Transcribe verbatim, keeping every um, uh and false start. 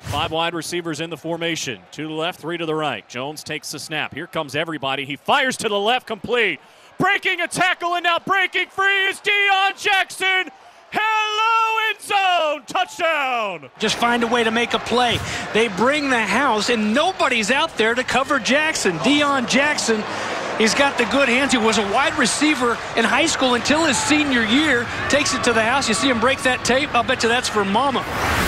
Five wide receivers in the formation. Two to the left, three to the right. Jones takes the snap. Here comes everybody. He fires to the left, complete. Breaking a tackle, and now breaking free is Deon Jackson. Hello, end zone. Touchdown. Just find a way to make a play. They bring the house, and nobody's out there to cover Jackson. Deon Jackson, he's got the good hands. He was a wide receiver in high school until his senior year. Takes it to the house. You see him break that tape. I'll bet you that's for mama.